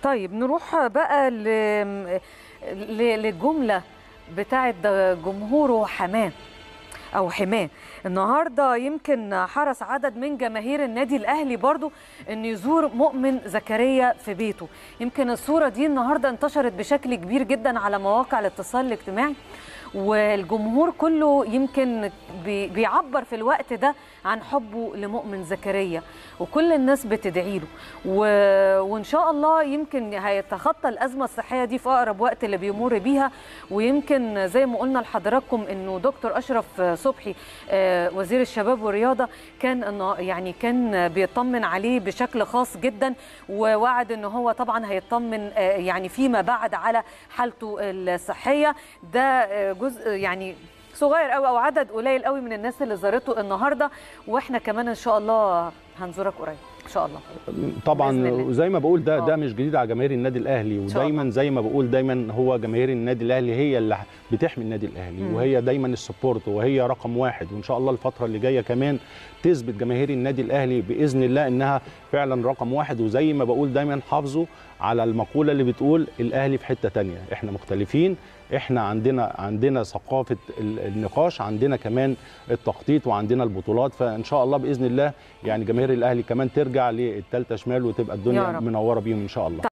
طيب نروح بقى للجملة بتاعت جمهوره حماه أو حماه. النهارده يمكن حرص عدد من جماهير النادي الأهلي برضو أن يزور مؤمن زكريا في بيته. يمكن الصورة دي النهارده انتشرت بشكل كبير جدا على مواقع الاتصال الاجتماعي، والجمهور كله يمكن بيعبر في الوقت ده عن حبه لمؤمن زكريا، وكل الناس بتدعي له وإن شاء الله يمكن هيتخطى الأزمة الصحية دي في أقرب وقت اللي بيمر بيها. ويمكن زي ما قلنا لحضراتكم إنه دكتور أشرف صبحي وزير الشباب والرياضة كان بيطمن عليه بشكل خاص جدا، ووعد إنه هو طبعا هيطمن يعني فيما بعد على حالته الصحية. ده جزء يعني صغير قوي او عدد قليل قوي من الناس اللي زارته النهارده، واحنا كمان ان شاء الله هنزورك قريب ان شاء الله. طبعا وزي ما بقول ده مش جديد على جماهير النادي الاهلي، ودايما زي ما بقول دايما هو جماهير النادي الاهلي هي اللي بتحمي النادي الاهلي، وهي دايما السبورت وهي رقم واحد. وان شاء الله الفتره اللي جايه كمان تثبت جماهير النادي الاهلي باذن الله انها فعلا رقم واحد. وزي ما بقول دايما حافظوا على المقوله اللي بتقول الاهلي في حته ثانيه، احنا مختلفين، احنا عندنا ثقافه النقاش، عندنا كمان التخطيط، وعندنا البطولات. فان شاء الله باذن الله يعني جماهير الاهلي كمان ترجع للثالثه شمال وتبقى الدنيا منوره بيهم ان شاء الله.